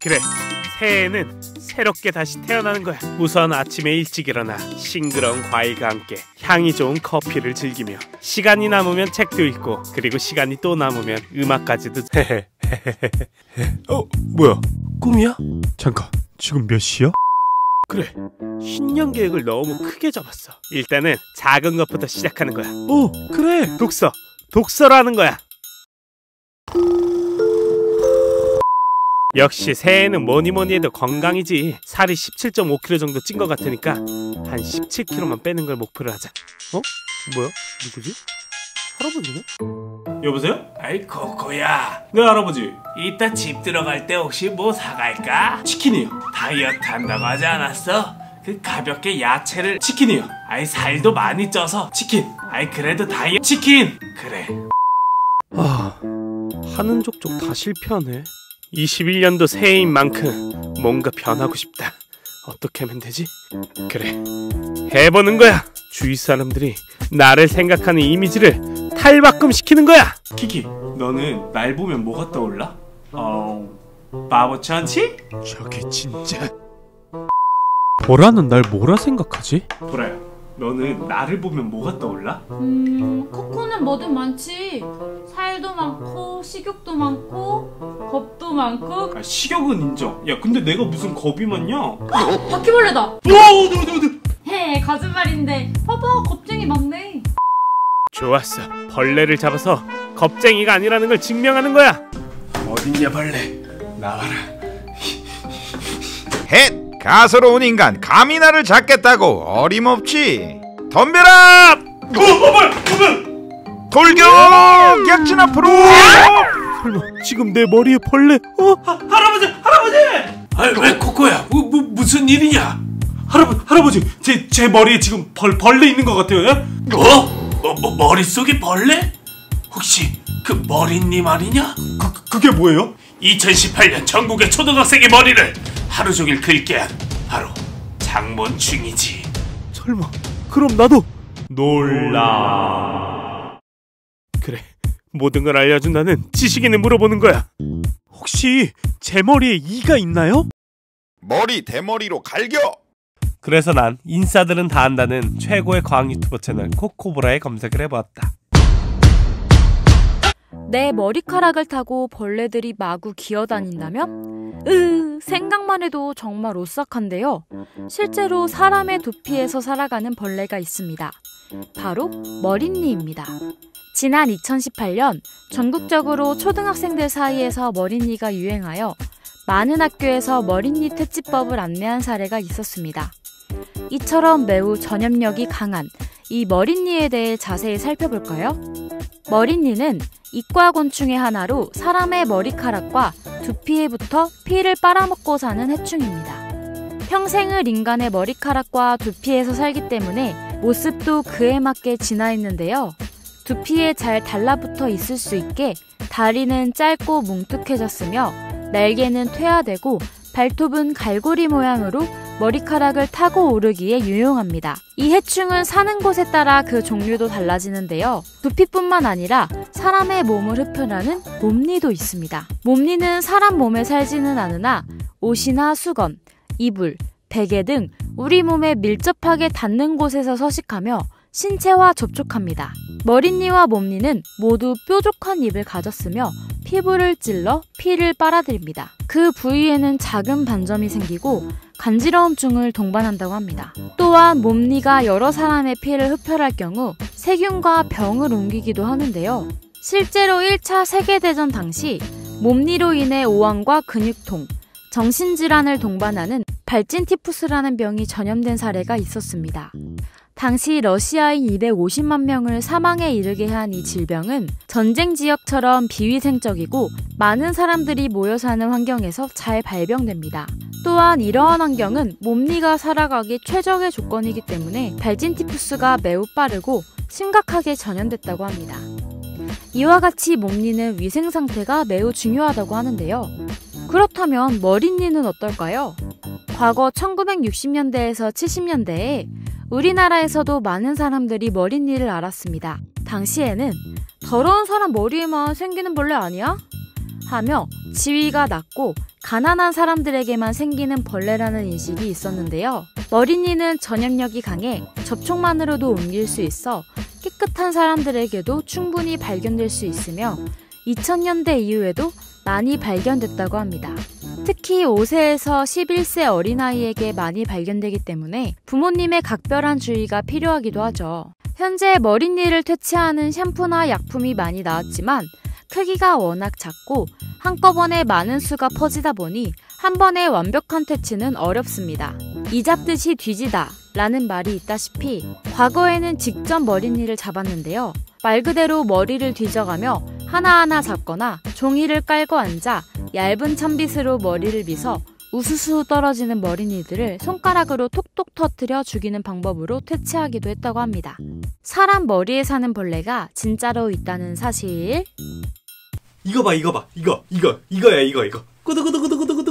그래, 새해에는 새롭게 다시 태어나는 거야. 우선 아침에 일찍 일어나 싱그러운 과일과 함께 향이 좋은 커피를 즐기며 시간이 남으면 책도 읽고, 그리고 시간이 또 남으면 음악까지도. 뭐야? 꿈이야? 잠깐, 지금 몇 시야? 그래, 신년 계획을 너무 크게 잡았어. 일단은 작은 것부터 시작하는 거야. 그래, 독서라는 거야. 역시 새해는 뭐니뭐니 해도 건강이지. 살이 17.5kg 정도 찐 것 같으니까 한 17kg만 빼는 걸 목표로 하자. 뭐야? 누구지? 할아버지네? 여보세요? 아이 코코야, 네, 할아버지. 이따 집 들어갈 때 혹시 뭐 사갈까? 치킨이요. 다이어트 한다고 하지 않았어? 그 가볍게 야채를. 치킨이요. 아이 살도 많이 쪄서. 치킨. 아이 그래도 다이어트. 치킨. 그래. 하는 족족 다 실패하네. 21년도 새해인 만큼 뭔가 변하고 싶다. 어떻게 하면 되지? 그래, 해보는 거야. 주위 사람들이 나를 생각하는 이미지를 탈바꿈시키는 거야. 키키, 너는 날 보면 뭐가 떠올라? 바보 천치? 저게 진짜. 보라는 날 뭐라 생각하지? 보라야, 너는 나를 보면 뭐가 떠올라? 코코는 뭐든 많지. 살도 많고 식욕도 많고 겁도 많고. 식욕은 인정. 야, 근데 내가 무슨 겁이 많냐? 바퀴벌레다. 너. 헤, 거짓말인데. 봐봐, 겁쟁이 많네. 좋았어, 벌레를 잡아서 겁쟁이가 아니라는 걸 증명하는 거야. 어딨냐 벌레, 나와라. 헷! 가소로운 인간, 감히 나를 잡겠다고 어림없지. 덤벼라! 돌격! 약진 앞으로! 설마 지금 내 머리에 벌레? 할아버지! 아이, 왜 코코야? 무슨 일이냐? 할아버지, 제 머리에 지금 벌레 있는 것 같아요. 예? 머릿속에 벌레? 혹시 그 머리님 아니냐? 그게 뭐예요? 2018년 전국의 초등학생의 머리를 하루 종일 긁게 한 바로 장본충이지. 설마 그럼 나도? 놀라. 그래, 모든 걸 알려준다는 지식인을 물어보는 거야. 혹시 제 머리에 이가 있나요? 머리 대머리로 갈겨! 그래서 난 인싸들은 다 안다는 최고의 과학 유튜버 채널 코코보라에 검색을 해보았다. 내 머리카락을 타고 벌레들이 마구 기어다닌다면? 생각만 해도 정말 오싹한데요. 실제로 사람의 두피에서 살아가는 벌레가 있습니다. 바로 머릿니입니다. 지난 2018년 전국적으로 초등학생들 사이에서 머릿니가 유행하여 많은 학교에서 머릿니 퇴치법을 안내한 사례가 있었습니다. 이처럼 매우 전염력이 강한 이 머릿니에 대해 자세히 살펴볼까요? 머릿니는 이과곤충의 하나로 사람의 머리카락과 두피에 붙어 피를 빨아먹고 사는 해충입니다. 평생을 인간의 머리카락과 두피에서 살기 때문에 모습도 그에 맞게 진화했는데요. 두피에 잘 달라붙어 있을 수 있게 다리는 짧고 뭉툭해졌으며 날개는 퇴화되고 발톱은 갈고리 모양으로 머리카락을 타고 오르기에 유용합니다. 이 해충은 사는 곳에 따라 그 종류도 달라지는데요. 두피뿐만 아니라 사람의 몸을 흡혈하는 몸니도 있습니다. 몸니는 사람 몸에 살지는 않으나 옷이나 수건, 이불, 베개 등 우리 몸에 밀접하게 닿는 곳에서 서식하며 신체와 접촉합니다. 머릿니와 몸니는 모두 뾰족한 입을 가졌으며 피부를 찔러 피를 빨아들입니다. 그 부위에는 작은 반점이 생기고 간지러움증을 동반한다고 합니다. 또한 몸니가 여러 사람의 피를 흡혈할 경우 세균과 병을 옮기기도 하는데요. 실제로 1차 세계대전 당시 몸니로 인해 오한과 근육통, 정신질환을 동반하는 발진티푸스라는 병이 전염된 사례가 있었습니다. 당시 러시아인 250만 명을 사망에 이르게 한 이 질병은 전쟁 지역처럼 비위생적이고 많은 사람들이 모여 사는 환경에서 잘 발병됩니다. 또한 이러한 환경은 몸니가 살아가기 최적의 조건이기 때문에 발진티푸스가 매우 빠르고 심각하게 전염됐다고 합니다. 이와 같이 몸니는 위생 상태가 매우 중요하다고 하는데요. 그렇다면 머릿니는 어떨까요? 과거 1960년대에서 70년대에 우리나라에서도 많은 사람들이 머릿니를 앓았습니다. 당시에는 더러운 사람 머리에만 생기는 벌레 아니야? 하며 지위가 낮고 가난한 사람들에게만 생기는 벌레라는 인식이 있었는데요. 머리니는 전염력이 강해 접촉만으로도 옮길 수 있어 깨끗한 사람들에게도 충분히 발견될 수 있으며 2000년대 이후에도 많이 발견됐다고 합니다. 특히 5세에서 11세 어린아이에게 많이 발견되기 때문에 부모님의 각별한 주의가 필요하기도 하죠. 현재 머리니를 퇴치하는 샴푸나 약품이 많이 나왔지만 크기가 워낙 작고 한꺼번에 많은 수가 퍼지다 보니 한 번에 완벽한 퇴치는 어렵습니다. 이 잡듯이 뒤지다 라는 말이 있다시피 과거에는 직접 머리니를 잡았는데요. 말 그대로 머리를 뒤져가며 하나하나 잡거나 종이를 깔고 앉아 얇은 찬빗으로 머리를 빗어 우수수 떨어지는 머리니들을 손가락으로 톡톡 터뜨려 죽이는 방법으로 퇴치하기도 했다고 합니다. 사람 머리에 사는 벌레가 진짜로 있다는 사실. 이거 봐, 이거야, 이거. 꾸덕꾸덕꾸덕꾸덕.